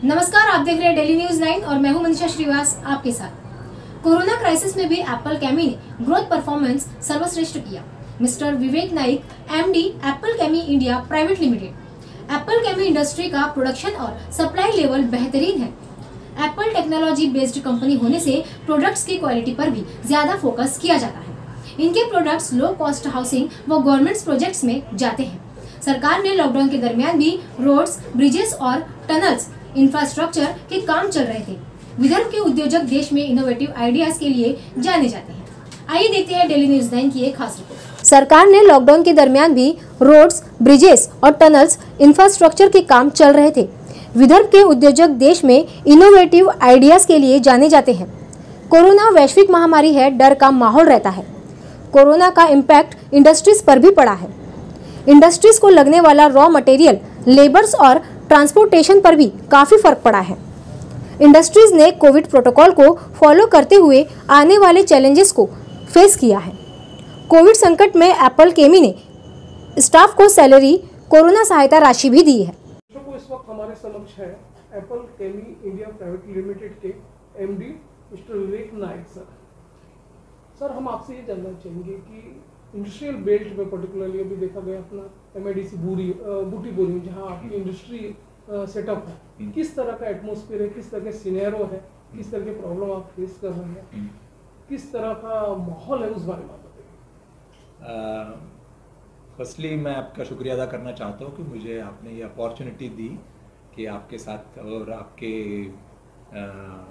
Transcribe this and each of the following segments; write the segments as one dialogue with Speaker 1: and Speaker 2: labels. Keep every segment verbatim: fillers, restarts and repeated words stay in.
Speaker 1: नमस्कार, आप देख रहे हैं डेली न्यूज नाइन और मैं हूं मनीषा श्रीवास आपके साथ। कोरोना क्राइसिस में भी एप्पल केमी ने ग्रोथ परफॉर्मेंस सर्वश्रेष्ठ किया। Mister Vivek Naik, MD Apple Chemie India private limited. Apple Chemie industry का प्रोडक्शन और सप्लाई लेवल बेहतरीन है। एप्पल टेक्नोलॉजी बेस्ड कंपनी होने से प्रोडक्ट्स की क्वालिटी पर भी ज्यादा फोकस किया जाता है। इनके प्रोडक्ट्स लो कॉस्ट हाउसिंग व गवर्नमेंट प्रोजेक्ट्स में जाते हैं। सरकार ने लॉकडाउन के दरमियान भी रोड्स, ब्रिजेस और टनल्स इंफ्रास्ट्रक्चर के काम चल रहे थे। विदर्भ के उद्योजक देश में इनोवेटिव आइडियाज के लिए जाने जाते हैं। आइए देखते हैं डेली न्यूज नाइन की एक खास रिपोर्ट। सरकार ने लॉकडाउन के दरमियान भी रोड्स, ब्रिजेस और टनल्स इंफ्रास्ट्रक्चर के काम चल रहे थे। विदर्भ के उद्योजक देश में इनोवेटिव आइडियाज के लिए जाने जाते हैं। कोरोना वैश्विक महामारी है, डर का माहौल रहता है। कोरोना का इम्पैक्ट इंडस्ट्रीज पर भी पड़ा है। इंडस्ट्रीज को लगने वाला रॉ मटेरियल, लेबर्स और ट्रांसपोर्टेशन पर भी काफी फर्क पड़ा है। इंडस्ट्रीज ने कोविड प्रोटोकॉल को फॉलो करते हुए आने वाले चैलेंजेस को फेस किया है। कोविड संकट में एप्पल केमी ने स्टाफ को सैलरी, कोरोना सहायता राशि भी दी है।
Speaker 2: को इस वक्त हमारे समक्ष है एप्पल केमी इंडिया प्राइवेट लिमिटेड के MD mister Vivek Naik sir. Sir, हम आपसे ये जानना चाहेंगे कि इंडस्ट्रियल बेल्ट में पर्टिकुलरली अभी देखा गया अपना एमआईडीसी बूरी बूटी बोरी जहाँ आपकी इंडस्ट्री सेटअप है, किस तरह का एटमॉस्फेयर है, किस तरह के सिनेरियो है, किस तरह के प्रॉब्लम आप फेस कर रहे हैं, किस तरह का माहौल है, उस बारे में बताइए।
Speaker 3: फर्स्टली मैं आपका शुक्रिया अदा करना चाहता हूँ कि मुझे आपने ये अपॉर्चुनिटी दी कि आपके साथ और आपके आ,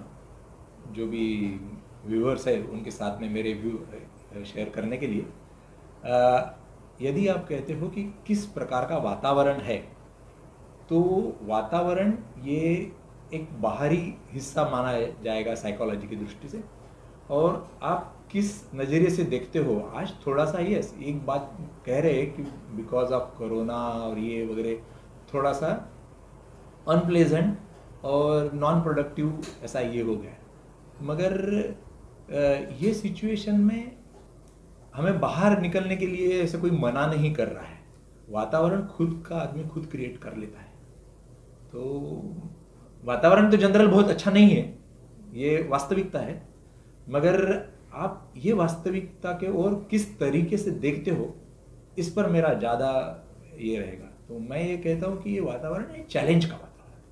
Speaker 3: जो भी व्यूअर्स है उनके साथ में मेरे व्यू शेयर करने के लिए। आ, यदि आप कहते हो कि किस प्रकार का वातावरण है, तो वातावरण ये एक बाहरी हिस्सा माना जाएगा साइकोलॉजी की दृष्टि से, और आप किस नज़रिए से देखते हो। आज थोड़ा सा ये एक बात कह रहे हैं कि बिकॉज ऑफ कोरोना और ये वगैरह थोड़ा सा अनप्लेजेंट और नॉन प्रोडक्टिव ऐसा ये हो गया, मगर ये सिचुएशन में हमें बाहर निकलने के लिए ऐसे कोई मना नहीं कर रहा है। वातावरण खुद का आदमी खुद क्रिएट कर लेता है। तो वातावरण तो जनरल बहुत अच्छा नहीं है, ये वास्तविकता है, मगर आप ये वास्तविकता के और किस तरीके से देखते हो, इस पर मेरा ज़्यादा ये रहेगा। तो मैं ये कहता हूँ कि ये वातावरण एक चैलेंज का वातावरण,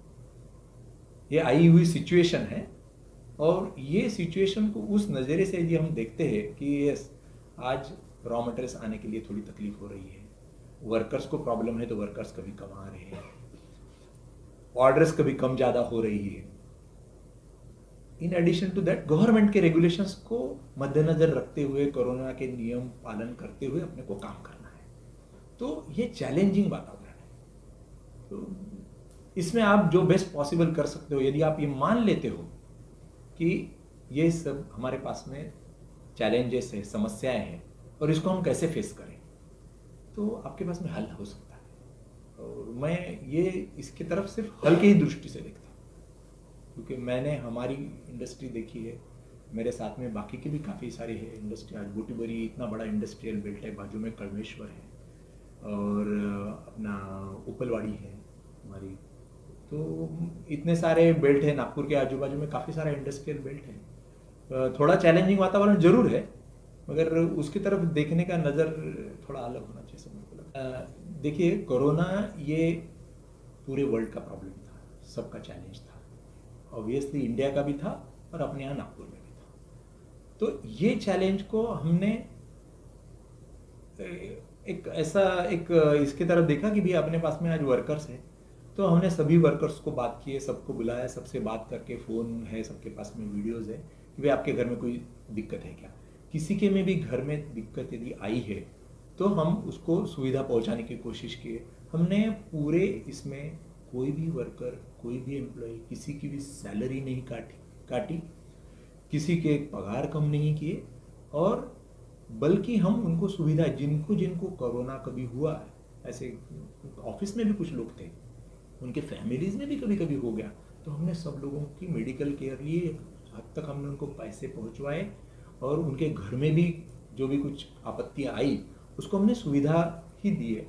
Speaker 3: ये आई हुई सिचुएशन है, और ये सिचुएशन को उस नज़रिए से यदि हम देखते हैं कि यस आज रॉ मटेरियल्स आने के लिए थोड़ी तकलीफ हो रही है, वर्कर्स को प्रॉब्लम है तो वर्कर्स कभी कम आ रहे हैं, ऑर्डर्स कभी कम ज़्यादा हो रही है। In addition to that government के रेगुलेशंस को मद्देनजर रखते हुए, कोरोना के नियम पालन करते हुए अपने को काम करना है। तो ये चैलेंजिंग वातावरण है। तो इसमें आप जो बेस्ट पॉसिबल कर सकते हो, यदि आप ये मान लेते हो कि ये सब हमारे पास में चैलेंजेस है, समस्याएं हैं, और इसको हम कैसे फेस करें, तो आपके पास में हल हो सकता है। और मैं ये इसकी तरफ सिर्फ हल की ही दृष्टि से देखता हूँ, क्योंकि मैंने हमारी इंडस्ट्री देखी है, मेरे साथ में बाकी की भी काफ़ी सारी है इंडस्ट्री। आज बूटी बोरी इतना बड़ा इंडस्ट्रियल बेल्ट है, बाजू में कड़मेश्वर है और अपना उपलवाड़ी है हमारी, तो इतने सारे बेल्ट है। नागपुर के आजू बाजू में काफ़ी सारा इंडस्ट्रियल बेल्ट है। थोड़ा चैलेंजिंग वातावरण जरूर है, मगर उसकी तरफ देखने का नज़र थोड़ा अलग होना चाहिए समझ को लगता है। देखिए, कोरोना ये पूरे वर्ल्ड का प्रॉब्लम था, सबका चैलेंज था, ऑब्वियसली इंडिया का भी था और अपने यहाँ नागपुर में भी था। तो ये चैलेंज को हमने एक ऐसा एक इसकी तरफ देखा कि भी अपने पास में आज वर्कर्स है, तो हमने सभी वर्कर्स को बात किए, सबको बुलाया, सबसे बात करके, फ़ोन है सबके पास में, वीडियोज़ है कि भाई आपके घर में कोई दिक्कत है क्या। किसी के में भी घर में दिक्कत यदि आई है तो हम उसको सुविधा पहुंचाने की कोशिश किए। हमने पूरे इसमें कोई भी वर्कर, कोई भी एम्प्लॉय, किसी की भी सैलरी नहीं काटी काटी किसी के पगार कम नहीं किए, और बल्कि हम उनको सुविधा, जिनको जिनको कोरोना कभी हुआ है, ऐसे ऑफिस में भी कुछ लोग थे, उनके फैमिलीज में भी कभी कभी हो गया, तो हमने सब लोगों की मेडिकल केयर लिए, हद तक हमने उनको पैसे पहुंचवाए, और उनके घर में भी जो भी कुछ आपत्तियां आई उसको हमने सुविधा ही दी है।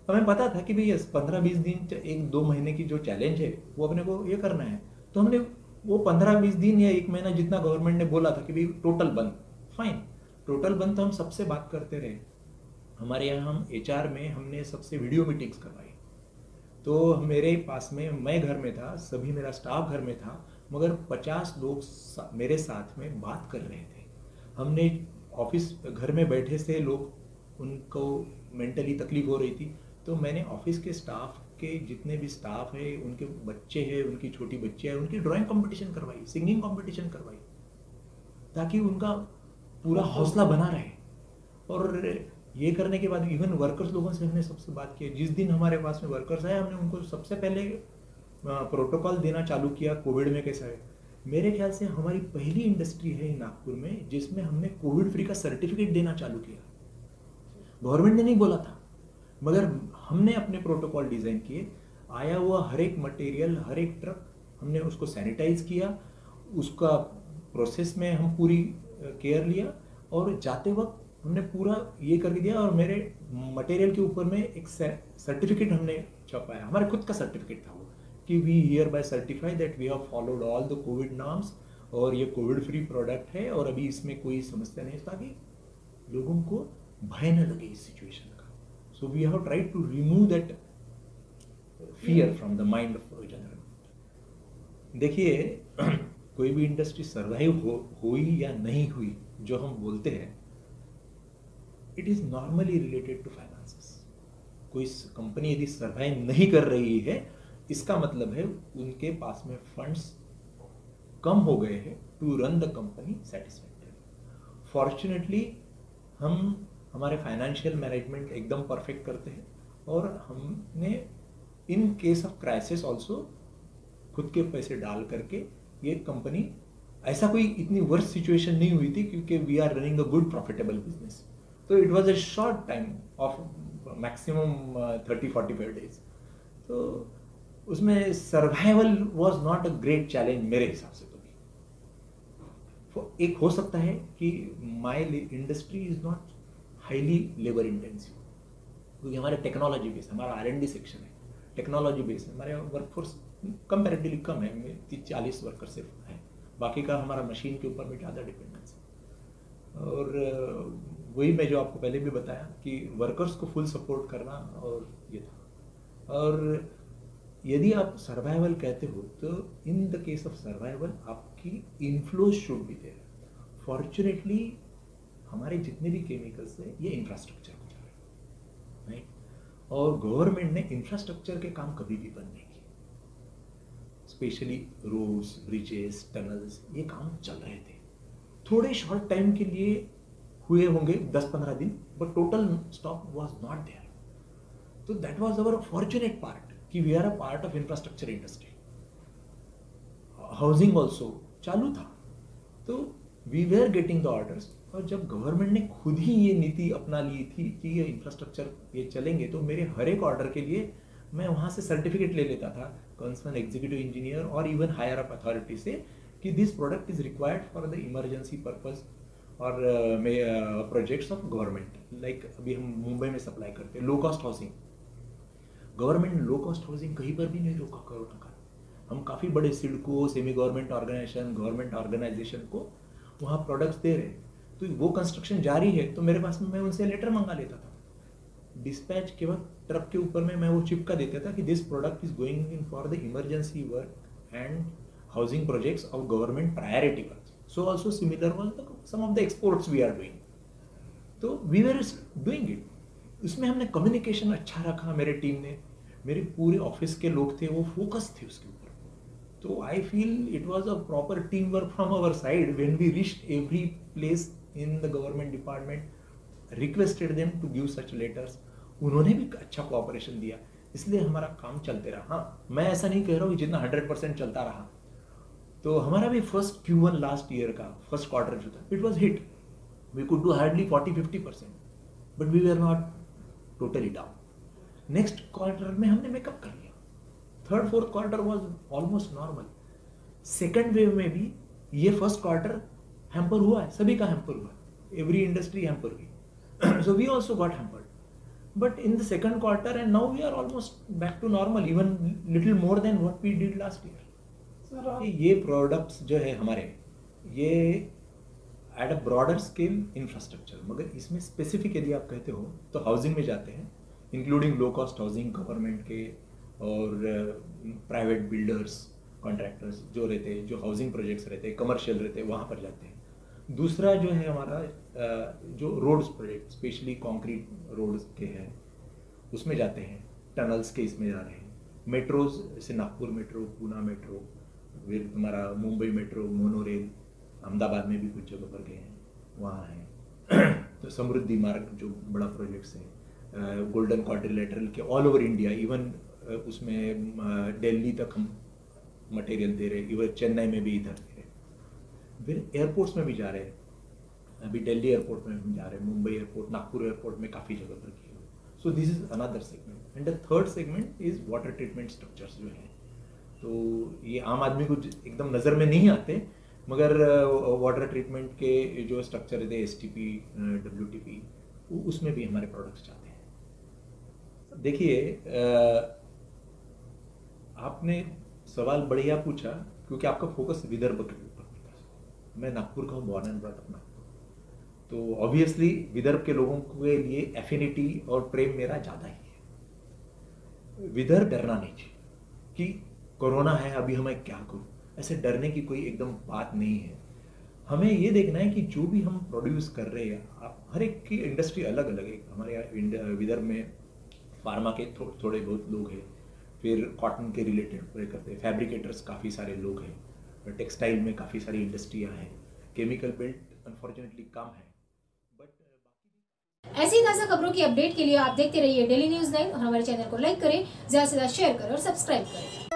Speaker 3: हमें पता था कि भाई पंद्रह बीस दिन एक दो महीने की जो चैलेंज है वो अपने को ये करना है, तो हमने वो पंद्रह बीस दिन या एक महीना जितना गवर्नमेंट ने बोला था कि भाई टोटल बंद, फाइन, टोटल बंद तो हम सबसे बात करते रहे। हमारे यहाँ हम एचआर में हमने सबसे वीडियो मीटिंग्स करवाई, तो मेरे पास में, मैं घर में था, सभी मेरा स्टाफ घर में था, मगर पचास लोग सा, मेरे साथ में बात कर रहे थे। हमने ऑफिस घर में बैठे से लोग, उनको मेंटली तकलीफ हो रही थी, तो मैंने ऑफिस के स्टाफ के जितने भी स्टाफ है, उनके बच्चे हैं, उनकी छोटी बच्चियाँ हैं, उनकी ड्राइंग कंपटीशन करवाई, सिंगिंग कंपटीशन करवाई, ताकि उनका पूरा हौसला बना रहे। और ये करने के बाद इवन वर्कर्स लोगों से हमने सबसे बात की। जिस दिन हमारे पास में वर्कर्स आए, हमने उनको सबसे पहले प्रोटोकॉल देना चालू किया कोविड में कैसा है। मेरे ख्याल से हमारी पहली इंडस्ट्री है नागपुर में जिसमें हमने कोविड फ्री का सर्टिफिकेट देना चालू किया। गवर्नमेंट ने नहीं बोला था, मगर हमने अपने प्रोटोकॉल डिज़ाइन किए। आया हुआ हर एक मटेरियल, हर एक ट्रक, हमने उसको सैनिटाइज किया, उसका प्रोसेस में हम पूरी केयर लिया, और जाते वक्त हमने पूरा ये करके दिया। और मेरे मटेरियल के ऊपर में एक सर्टिफिकेट हमने छपाया, हमारे खुद का सर्टिफिकेट था वो, कि we hereby certify that we have followed all the covid norms, और ये कोविड फ्री प्रोडक्ट है और अभी इसमें कोई समस्या नहीं है, ताकि लोगों को भय न लगे इस सिचुएशन का। So we have tried to remove that fear from the mind of general. देखिए, कोई भी इंडस्ट्री सर्वाइव हो हुई या नहीं हुई, जो हम बोलते हैं, it is normally related to finances. कोई कंपनी यदि सर्वाइव नहीं कर रही है, इसका मतलब है उनके पास में फंड्स कम हो गए हैं to run the company satisfactory. Fortunately हम हमारे फाइनेंशियल मैनेजमेंट एकदम परफेक्ट करते हैं, और हमने in case of crisis also खुद के पैसे डाल करके ये कंपनी, ऐसा कोई इतनी वर्स्ट सिचुएशन नहीं हुई थी, क्योंकि we are running a good profitable business. तो it was a short time of maximum thirty forty five days, तो उसमें survival was not a great challenge मेरे हिसाब से। तो एक हो सकता है कि my industry is not highly labour intensive, क्योंकि हमारे टेक्नोलॉजी बेस, हमारा आर एंड डी सेक्शन है, टेक्नोलॉजी बेस है, हमारे वर्कफोर्स कंपैरेटिवली कम है, तीस चालीस वर्कर सिर्फ है, बाकी का हमारा मशीन के ऊपर में ज़्यादा डिपेंडेंस है। और वही मैं जो आपको पहले भी बताया कि वर्कर्स को फुल सपोर्ट करना, और ये था। और यदि आप सर्वाइवल कहते हो, तो in the case of survival आपकी inflows should be there. Fortunately हमारे जितने भी केमिकल्स है, ये इंफ्रास्ट्रक्चर को जा रहे हैं, राइट। और गवर्नमेंट ने इंफ्रास्ट्रक्चर के काम कभी भी बंद नहीं किए, स्पेशली रोड्स, ब्रिजेस, टनल्स, ये काम चल रहे थे। थोड़े शॉर्ट टाइम के लिए हुए होंगे, दस पंद्रह दिन, but total stop was not there. तो that was our fortunate part कि we are a part of infrastructure industry. Housing also चालू था, तो we were getting the orders. और जब गवर्नमेंट ने खुद ही ये नीति अपना ली थी कि ये इंफ्रास्ट्रक्चर ये चलेंगे, तो मेरे हर एक ऑर्डर के लिए मैं वहाँ से सर्टिफिकेट ले लेता था कंसर्न एग्जीक्यूटिव इंजीनियर और इवन हायर अप अथॉरिटी से, कि this product is required for the emergency purpose और प्रोजेक्ट्स ऑफ गवर्नमेंट। लाइक अभी हम मुंबई में सप्लाई करते हैं लो कॉस्ट हाउसिंग, गवर्नमेंट ने लो कॉस्ट हाउसिंग कहीं पर भी नहीं रोका कोरोना का। हम काफ़ी बड़े CIDCO, semi government organisation, government organisation को वहाँ प्रोडक्ट्स दे रहे, तो वो कंस्ट्रक्शन जारी है, तो मेरे पास में मैं उनसे लेटर मंगा लेता था। डिस्पैच के वक्त ट्रक के ऊपर में मैं वो चिपका देता था कि this product is going in for the emergency work and housing projects of government priority work. So also similar was the sum of the exports we are doing, तो वी वर डूइंग इट। उसमें हमने communication अच्छा रखा, मेरे team ने, मेरे पूरे office के लोग थे वो फोकस थे उसके ऊपर। तो I feel it was a proper team work from our side when we reached every place in the government department, requested them to give such letters. उन्होंने भी अच्छा कोऑपरेशन दिया, इसलिए हमारा काम चलते रहा। हाँ, मैं ऐसा नहीं कह रहा हूँ कि जितना हंड्रेड परसेंट चलता रहा, तो हमारा भी first Q one last year का फर्स्ट क्वार्टर जो था, it was hit, we could do hardly forty fifty percent, but we were not totally down. Next quarter में हमने मेकअप कर लिया, third fourth quarter was almost normal. Second wave में भी ये फर्स्ट क्वार्टर हैम्पर हुआ है, सभी का हैम्पर हुआ है, एवरी इंडस्ट्री हैम्पर हुई, so we also got hampered. But in the second quarter and now we are almost back to normal, even little more than what we did last year.
Speaker 2: Sir आप
Speaker 3: ये products जो है हमारे, ये at a broader scale infrastructure, मगर इसमें specific यदि आप कहते हो तो हाउसिंग में जाते हैं, including low cost housing, government के और प्राइवेट बिल्डर्स, कॉन्ट्रैक्टर्स जो रहते हैं, जो हाउसिंग प्रोजेक्ट्स रहते हैं, कमर्शियल रहते हैं, वहाँ पर जाते हैं। दूसरा जो है हमारा जो roads project, specially concrete roads के हैं, उसमें जाते हैं, टनल्स के इसमें जा रहे हैं, मेट्रोज जैसे नागपुर मेट्रो, पूना मेट्रो, फिर हमारा मुंबई मेट्रो, मोनोरेल, अहमदाबाद में भी कुछ जगह पर गए हैं, वहाँ हैं। तो समृद्धि मार्ग जो बड़ा प्रोजेक्ट्स है, गोल्डन क्वाड्रिलेटरल के ऑल ओवर इंडिया, इवन उसमें दिल्ली तक हम मटेरियल दे रहे हैं, इवन चेन्नई में भी इधर दे रहे हैं। फिर एयरपोर्ट्स में भी जा रहे हैं, अभी दिल्ली एयरपोर्ट में हम जा रहे हैं, मुंबई एयरपोर्ट, नागपुर एयरपोर्ट में काफ़ी जगह पर किए हुए। So this is another segment. And the third segment is water treatment structures जो हैं, तो ये आम आदमी को एकदम नज़र में नहीं आते, मगर वाटर ट्रीटमेंट के जो स्ट्रक्चर रहते हैं, S T P, W T P, उसमें भी हमारे प्रोडक्ट्स जाते हैं। देखिए, आपने सवाल बढ़िया पूछा क्योंकि आपका फोकस विदर्भ के ऊपर था। मैं नागपुर का हूँ, born and brought up Nagpur, तो ऑब्वियसली विदर्भ के लोगों के लिए एफिनिटी और प्रेम मेरा ज़्यादा ही है। विदर्भ डरना नहीं चाहिए कि कोरोना है अभी हमें क्या करूँ, ऐसे डरने की कोई एकदम बात नहीं है। हमें ये देखना है कि जो भी हम प्रोड्यूस कर रहे हैं, आप हर एक की इंडस्ट्री अलग अलग है। हमारे यहाँ विदर्भ में फार्मा के थो, थोड़े बहुत लोग हैं, फिर कॉटन के रिलेटेड करते हैं, फैब्रिकेटर्स काफ़ी सारे लोग हैं, टेक्सटाइल में काफ़ी सारी इंडस्ट्रियाँ हैं, केमिकल बेल्ट अनफॉर्चुनेटली कम है, बट
Speaker 1: ऐसी ताज़ा खबरों की अपडेट के लिए आप देखते रहिए डेली न्यूज़ नाइन और हमारे चैनल को लाइक करें, ज़्यादा से ज़्यादा शेयर करें और सब्सक्राइब करें।